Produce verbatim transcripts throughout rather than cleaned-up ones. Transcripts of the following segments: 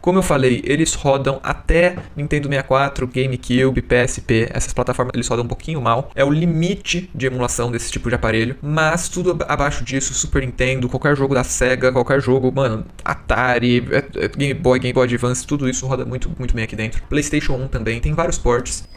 Como eu falei, eles rodam até Nintendo sessenta e quatro, GameCube, P S P, essas plataformas eles rodam um pouquinho mal. É o limite de emulação desse tipo de aparelho, mas tudo abaixo disso, Super Nintendo, qualquer jogo da Sega, qualquer jogo, mano, Atari, Game Boy, Game Boy Advance, tudo isso roda muito, muito bem aqui dentro. PlayStation um também, tem vários ports.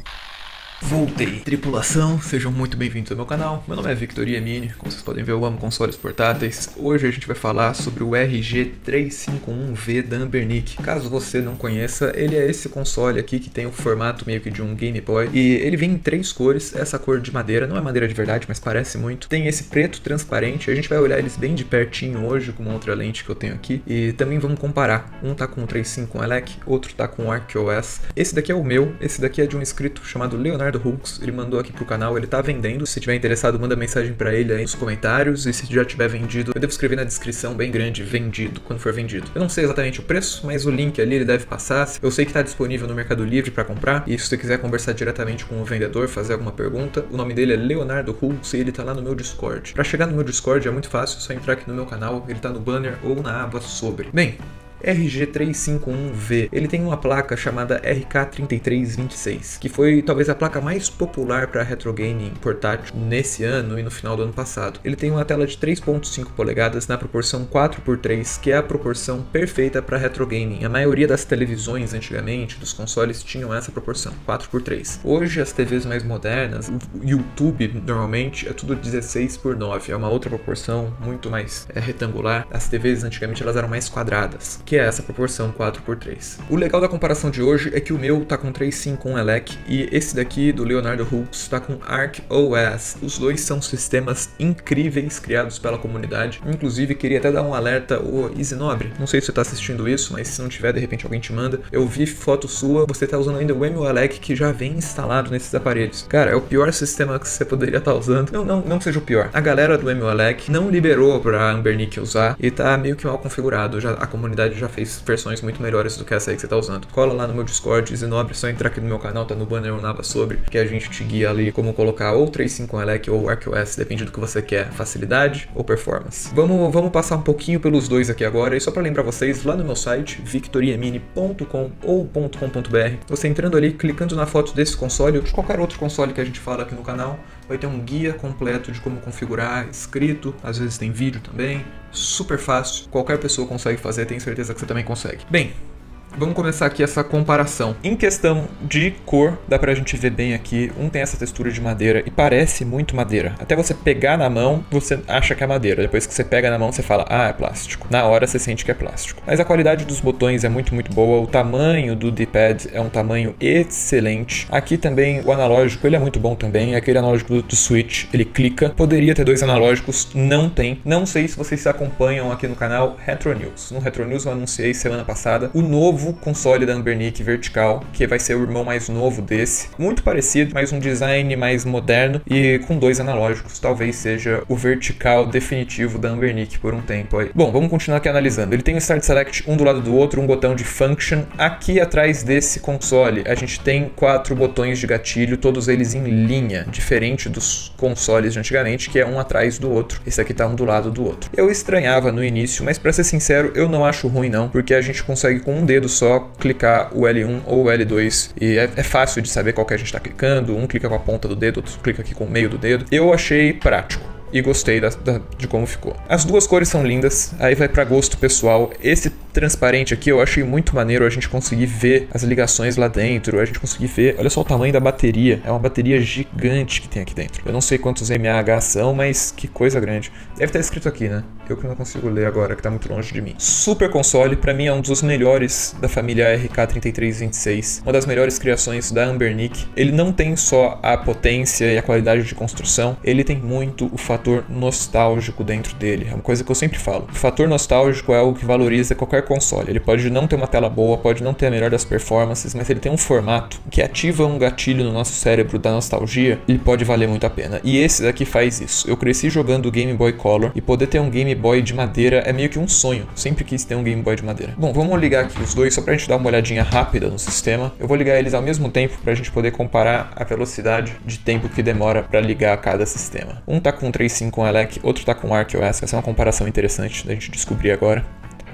Voltei. Tripulação, sejam muito bem-vindos ao meu canal. Meu nome é Victor Yemini, como vocês podem ver eu amo consoles portáteis. Hoje a gente vai falar sobre o R G trezentos e cinquenta e um V da Anbernic. Caso você não conheça, ele é esse console aqui que tem o formato meio que de um Game Boy. E ele vem em três cores, essa cor de madeira, não é madeira de verdade, mas parece muito. Tem esse preto transparente, a gente vai olhar eles bem de pertinho hoje com uma outra lente que eu tenho aqui. E também vamos comparar, um tá com o trezentos e cinquenta e um Elec, outro tá com o ArcOS. Esse daqui é o meu, esse daqui é de um inscrito chamado Leonardo Hulks, ele mandou aqui pro canal, ele tá vendendo. Se tiver interessado, manda mensagem pra ele aí nos comentários. E se já tiver vendido, eu devo escrever na descrição bem grande, vendido, quando for vendido. Eu não sei exatamente o preço, mas o link ali ele deve passar. Eu sei que tá disponível no Mercado Livre pra comprar. E se você quiser conversar diretamente com o vendedor, fazer alguma pergunta, o nome dele é Leonardo Hulks e ele tá lá no meu Discord. Pra chegar no meu Discord é muito fácil, é só entrar aqui no meu canal, ele tá no banner ou na aba sobre. Bem, R G trezentos e cinquenta e um V, ele tem uma placa chamada R K trinta e três vinte e seis, que foi talvez a placa mais popular para retro gaming portátil nesse ano e no final do ano passado. Ele tem uma tela de três ponto cinco polegadas na proporção quatro por três, que é a proporção perfeita para retro gaming. A maioria das televisões antigamente, dos consoles, tinham essa proporção, quatro por três. Hoje as T Vs mais modernas, o YouTube normalmente é tudo dezesseis por nove, é uma outra proporção muito mais é, retangular. As T Vs antigamente elas eram mais quadradas, que é essa proporção quatro por três. O legal da comparação de hoje é que o meu tá com trezentos e cinquenta e um Elec e esse daqui do Leonardo Hulks tá com ArcOS. Os dois são sistemas incríveis criados pela comunidade. Inclusive queria até dar um alerta, ô Isinobre, não sei se você tá assistindo isso, mas se não tiver, de repente alguém te manda. Eu vi foto sua, você tá usando ainda o Emulec que já vem instalado nesses aparelhos. Cara, é o pior sistema que você poderia estar usando. Não, não, não seja o pior. A galera do Emulec não liberou pra Anbernic usar e tá meio que mal configurado. Já, a comunidade já fez versões muito melhores do que essa aí que você tá usando. Cola lá no meu Discord, Zenobre, é só entrar aqui no meu canal, tá no banner ou na aba sobre, que a gente te guia ali como colocar ou trezentos e cinquenta e um Elec ou ArcOS, depende do que você quer, facilidade ou performance. Vamos, vamos passar um pouquinho pelos dois aqui agora, e só pra lembrar vocês, lá no meu site, victor yemini ponto com ou .com.br, você entrando ali, clicando na foto desse console ou de qualquer outro console que a gente fala aqui no canal, vai ter um guia completo de como configurar, escrito, às vezes tem vídeo também, super fácil, qualquer pessoa consegue fazer, tenho certeza que você também consegue. Bem, vamos começar aqui essa comparação. Em questão de cor, dá pra gente ver bem aqui, um tem essa textura de madeira e parece muito madeira. Até você pegar na mão, você acha que é madeira. Depois que você pega na mão, você fala, ah, é plástico. Na hora você sente que é plástico. Mas a qualidade dos botões é muito, muito boa. O tamanho do D-pad é um tamanho excelente. Aqui também o analógico, ele é muito bom também. É aquele analógico do, do Switch, ele clica. Poderia ter dois analógicos, não tem. Não sei se vocês se acompanham aqui no canal Retro News. No Retro News eu anunciei semana passada o novo console da Anbernic vertical, que vai ser o irmão mais novo desse, muito parecido, mas um design mais moderno e com dois analógicos, talvez seja o vertical definitivo da Anbernic por um tempo aí. Bom, vamos continuar aqui analisando. Ele tem o Start Select um do lado do outro, um botão de Function. Aqui atrás desse console a gente tem quatro botões de gatilho, todos eles em linha, diferente dos consoles de antigamente, que é um atrás do outro. Esse aqui tá um do lado do outro. Eu estranhava no início, mas pra ser sincero, eu não acho ruim não, porque a gente consegue com um dedo só clicar o L um ou o L dois e é, é fácil de saber qual que a gente está clicando, um clica com a ponta do dedo, outro clica aqui com o meio do dedo. Eu achei prático e gostei da, da, de como ficou. As duas cores são lindas, aí vai para gosto pessoal. Esse transparente aqui eu achei muito maneiro a gente conseguir ver as ligações lá dentro, a gente conseguir ver, olha só o tamanho da bateria, é uma bateria gigante que tem aqui dentro. Eu não sei quantos mAh são, mas que coisa grande. Deve estar escrito aqui, né? Eu que não consigo ler agora, que tá muito longe de mim. Super console, pra mim é um dos melhores da família R K trinta e três vinte e seis, uma das melhores criações da Anbernic. Ele não tem só a potência e a qualidade de construção, ele tem muito o fator nostálgico dentro dele. É uma coisa que eu sempre falo. O fator nostálgico é algo que valoriza qualquer console. Ele pode não ter uma tela boa, pode não ter a melhor das performances, mas ele tem um formato que ativa um gatilho no nosso cérebro da nostalgia, ele pode valer muito a pena. E esse daqui faz isso. Eu cresci jogando Game Boy Color e poder ter um Game Boy de madeira é meio que um sonho. Sempre quis ter um Game Boy de madeira. Bom, vamos ligar aqui os dois só pra gente dar uma olhadinha rápida no sistema. Eu vou ligar eles ao mesmo tempo pra gente poder comparar a velocidade de tempo que demora pra ligar cada sistema. Um tá com trezentos e cinquenta e um Elec, outro tá com ArcOS. Essa é uma comparação interessante da gente descobrir agora.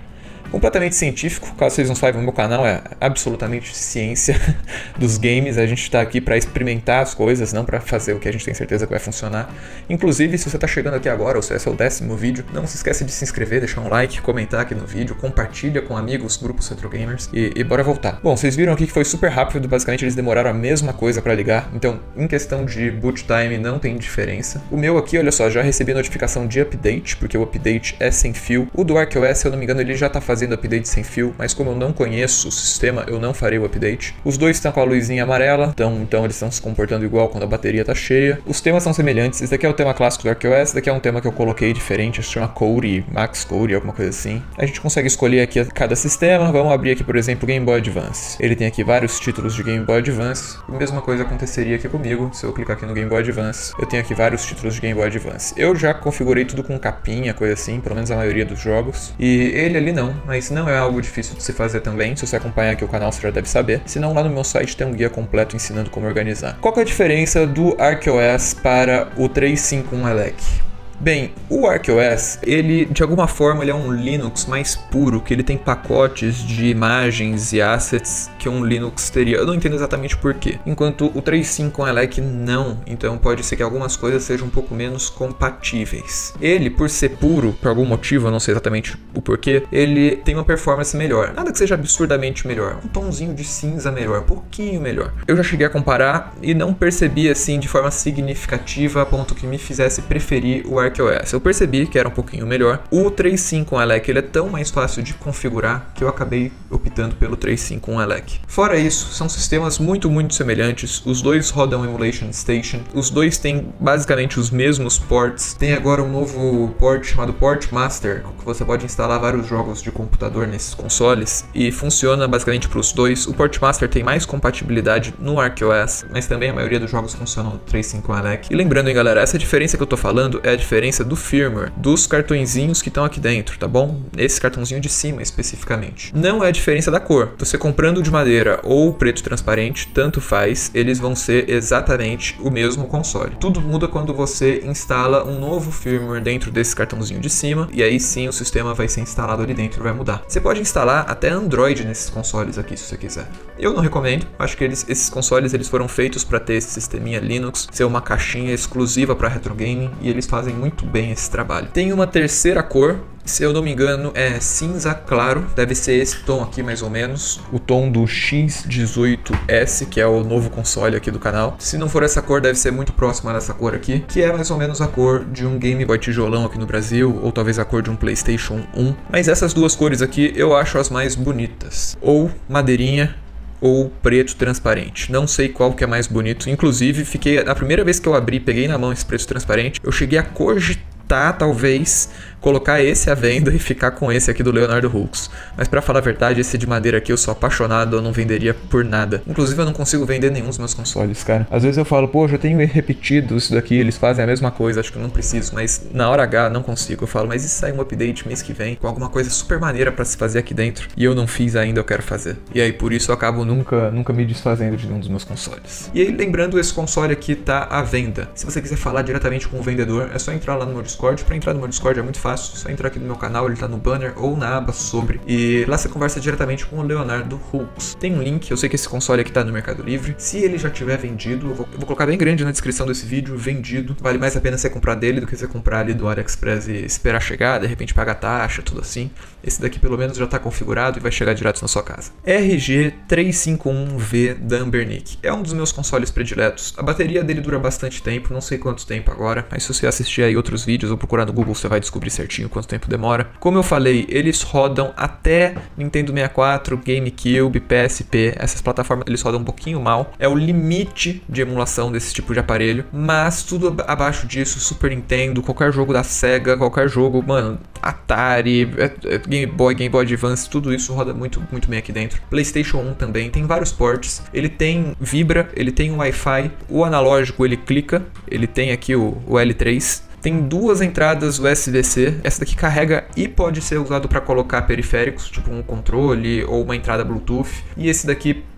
completamente científico. Caso vocês não saibam, meu canal é absolutamente ciência dos games. A gente está aqui para experimentar as coisas, não para fazer o que a gente tem certeza que vai funcionar. Inclusive, se você está chegando aqui agora, ou se esse é o décimo vídeo, não se esqueça de se inscrever, deixar um like, comentar aqui no vídeo, compartilha com amigos, grupos retro gamers e, e bora voltar. Bom, vocês viram aqui que foi super rápido, basicamente eles demoraram a mesma coisa para ligar, então em questão de boot time não tem diferença. O meu aqui, olha só, já recebi notificação de update, porque o update é sem fio. O do ArcOS, se eu não me engano, ele já tá fazendo update sem fio, mas como eu não conheço o sistema, eu não farei o update. Os dois estão com a luzinha amarela, então, então eles estão se comportando igual quando a bateria tá cheia. Os temas são semelhantes, esse daqui é o tema clássico do ArcOS, esse daqui é um tema que eu coloquei diferente, se chama Cody, Max Cody, alguma coisa assim. A gente consegue escolher aqui cada sistema, vamos abrir aqui, por exemplo, o Game Boy Advance. Ele tem aqui vários títulos de Game Boy Advance, a mesma coisa aconteceria aqui comigo, se eu clicar aqui no Game Boy Advance, eu tenho aqui vários títulos de Game Boy Advance. Eu já configurei tudo com capinha, coisa assim, pelo menos a maioria dos jogos, e ele ali não, mas não é algo difícil de se fazer também. Se você acompanhar aqui o canal você já deve saber, se não lá no meu site tem um guia completo ensinando como organizar. Qual que é a diferença do ArcOS para o trezentos e cinquenta e um Elec? Bem, o ArcOS, ele de alguma forma ele é um Linux mais puro, que ele tem pacotes de imagens e assets que um Linux teria. Eu não entendo exatamente porquê. Enquanto o trezentos e cinquenta e um Elec não, então pode ser que algumas coisas sejam um pouco menos compatíveis. Ele, por ser puro, por algum motivo, eu não sei exatamente o porquê, ele tem uma performance melhor. Nada que seja absurdamente melhor, um tomzinho de cinza melhor, um pouquinho melhor. Eu já cheguei a comparar e não percebi assim de forma significativa a ponto que me fizesse preferir o ArcOS. Eu percebi que era um pouquinho melhor. O trezentos e cinquenta e um Elec ele é tão mais fácil de configurar que eu acabei optando pelo trezentos e cinquenta e um Elec. Fora isso, são sistemas muito, muito semelhantes. Os dois rodam Emulation Station. Os dois têm basicamente os mesmos ports. Tem agora um novo port chamado Port Master, que você pode instalar vários jogos de computador nesses consoles e funciona basicamente para os dois. O Port Master tem mais compatibilidade no ArcOS, mas também a maioria dos jogos funcionam no trezentos e cinquenta e um Elec. E lembrando, hein, galera, essa diferença que eu tô falando é a diferença do firmware, dos cartõezinhos que estão aqui dentro, tá bom? Esse cartãozinho de cima especificamente. Não é a diferença da cor. Você comprando de madeira ou preto transparente, tanto faz, eles vão ser exatamente o mesmo console. Tudo muda quando você instala um novo firmware dentro desse cartãozinho de cima, e aí sim o sistema vai ser instalado ali dentro e vai mudar. Você pode instalar até Android nesses consoles aqui, se você quiser. Eu não recomendo, acho que eles, esses consoles eles foram feitos para ter esse sisteminha Linux, ser uma caixinha exclusiva para retro gaming, e eles fazem muito bem esse trabalho. Tem uma terceira cor, se eu não me engano é cinza claro, deve ser esse tom aqui mais ou menos, o tom do X dezoito S, que é o novo console aqui do canal. Se não for essa cor, deve ser muito próxima dessa cor aqui, que é mais ou menos a cor de um Game Boy tijolão aqui no Brasil, ou talvez a cor de um PlayStation um. Mas essas duas cores aqui eu acho as mais bonitas, ou madeirinha ou preto transparente. Não sei qual que é mais bonito. Inclusive, fiquei a primeira vez que eu abri, peguei na mão esse preto transparente, eu cheguei a cogitar talvez colocar esse à venda e ficar com esse aqui do Leonardo Hulks. Mas pra falar a verdade, esse de madeira aqui eu sou apaixonado, eu não venderia por nada. Inclusive eu não consigo vender nenhum dos meus consoles, cara. Às vezes eu falo, pô, já tenho repetido isso daqui, eles fazem a mesma coisa, acho que eu não preciso, mas na hora H não consigo. Eu falo, mas e se sair um update mês que vem com alguma coisa super maneira pra se fazer aqui dentro? E eu não fiz ainda, eu quero fazer. E aí por isso eu acabo nunca, nunca me desfazendo de nenhum dos meus consoles. E aí lembrando, esse console aqui tá à venda. Se você quiser falar diretamente com o vendedor, é só entrar lá no meu Discord. Pra entrar no meu Discord é muito fácil, é só entrar aqui no meu canal, ele tá no banner ou na aba sobre, e lá você conversa diretamente com o Leonardo Hulks. Tem um link, eu sei que esse console aqui tá no Mercado Livre. Se ele já tiver vendido, eu vou, eu vou colocar bem grande na descrição desse vídeo, vendido. Vale mais a pena você comprar dele do que você comprar ali do AliExpress e esperar chegar, de repente pagar taxa, tudo assim. Esse daqui pelo menos já tá configurado e vai chegar direto na sua casa. R G trezentos e cinquenta e um V da Anbernic. É um dos meus consoles prediletos. A bateria dele dura bastante tempo, não sei quanto tempo agora, mas se você assistir aí outros vídeos ou procurar no Google, você vai descobrir certinho quanto tempo demora. Como eu falei, eles rodam até Nintendo sessenta e quatro, GameCube, P S P. Essas plataformas eles rodam um pouquinho mal. É o limite de emulação desse tipo de aparelho, mas tudo abaixo disso, Super Nintendo, qualquer jogo da Sega, qualquer jogo, mano, Atari, Game Boy, Game Boy Advance, tudo isso roda muito, muito bem aqui dentro. PlayStation um também, tem vários ports. Ele tem Vibra, ele tem Wi-Fi, o analógico ele clica, ele tem aqui o, o L três. Tem duas entradas U S B C, essa daqui carrega e pode ser usado para colocar periféricos, tipo um controle ou uma entrada Bluetooth. E esse daqui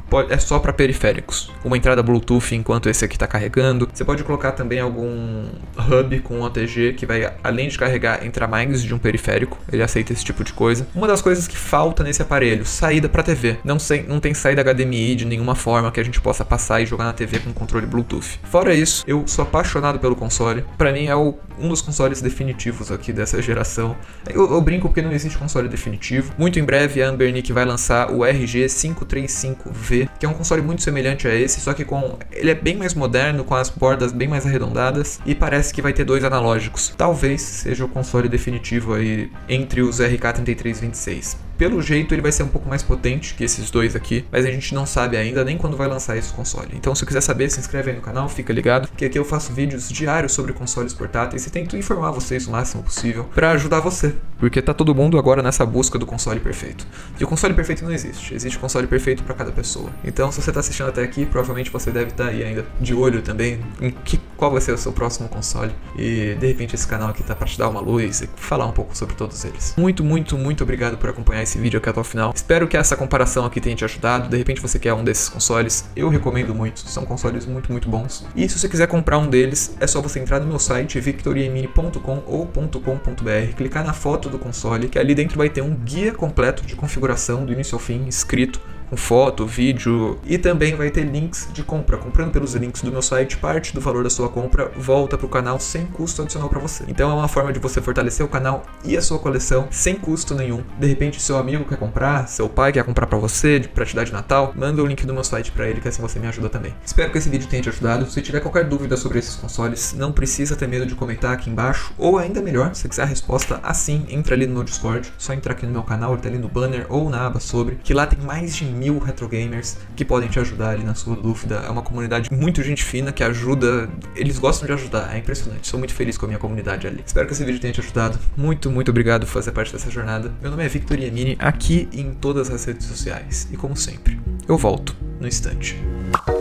pode, é só para periféricos. Uma entrada Bluetooth enquanto esse aqui está carregando. Você pode colocar também algum hub com O T G que vai, além de carregar, entrar mais de um periférico. Ele aceita esse tipo de coisa. Uma das coisas que falta nesse aparelho, saída para T V. Não, sei, não tem saída H D M I de nenhuma forma que a gente possa passar e jogar na T V com controle Bluetooth. Fora isso, eu sou apaixonado pelo console. Para mim é o, um dos consoles definitivos aqui dessa geração. Eu, eu brinco porque não existe console definitivo. Muito em breve a Anbernic vai lançar o R G quinhentos e trinta e cinco V, que é um console muito semelhante a esse, só que com ele é bem mais moderno, com as bordas bem mais arredondadas e parece que vai ter dois analógicos. Talvez seja o console definitivo aí entre os R K trinta e três vinte e seis. Pelo jeito ele vai ser um pouco mais potente que esses dois aqui, mas a gente não sabe ainda nem quando vai lançar esse console. Então se quiser saber, se inscreve aí no canal, fica ligado, que aqui eu faço vídeos diários sobre consoles portáteis e tento informar vocês o máximo possível para ajudar você, porque tá todo mundo agora nessa busca do console perfeito. E o console perfeito não existe, existe console perfeito para cada pessoa. Então se você tá assistindo até aqui, provavelmente você deve estar aí ainda de olho também em que, qual vai ser o seu próximo console, e de repente esse canal aqui tá para te dar uma luz e falar um pouco sobre todos eles. Muito, muito, muito obrigado por acompanhar esse vídeo aqui até o final. Espero que essa comparação aqui tenha te ajudado. De repente você quer um desses consoles, eu recomendo muito. São consoles muito, muito bons. E se você quiser comprar um deles, é só você entrar no meu site victoriamini ponto com ou .com.br, clicar na foto do console, que ali dentro vai ter um guia completo de configuração do início ao fim, escrito, com foto, vídeo, e também vai ter links de compra. Comprando pelos links do meu site, parte do valor da sua compra volta para o canal sem custo adicional para você. Então é uma forma de você fortalecer o canal e a sua coleção sem custo nenhum. De repente seu amigo quer comprar, seu pai quer comprar para você, para te dar de Natal, manda o link do meu site para ele, que assim você me ajuda também. Espero que esse vídeo tenha te ajudado. Se tiver qualquer dúvida sobre esses consoles, não precisa ter medo de comentar aqui embaixo, ou ainda melhor, se quiser a resposta assim, entra ali no meu Discord, só entrar aqui no meu canal, ele tá ali no banner ou na aba sobre, que lá tem mais de mil retro gamers que podem te ajudar ali na sua dúvida. É uma comunidade muito gente fina que ajuda, eles gostam de ajudar, é impressionante. Sou muito feliz com a minha comunidade ali. Espero que esse vídeo tenha te ajudado. Muito, muito obrigado por fazer parte dessa jornada. Meu nome é Victor Iamini, aqui em todas as redes sociais. E como sempre, eu volto no instante.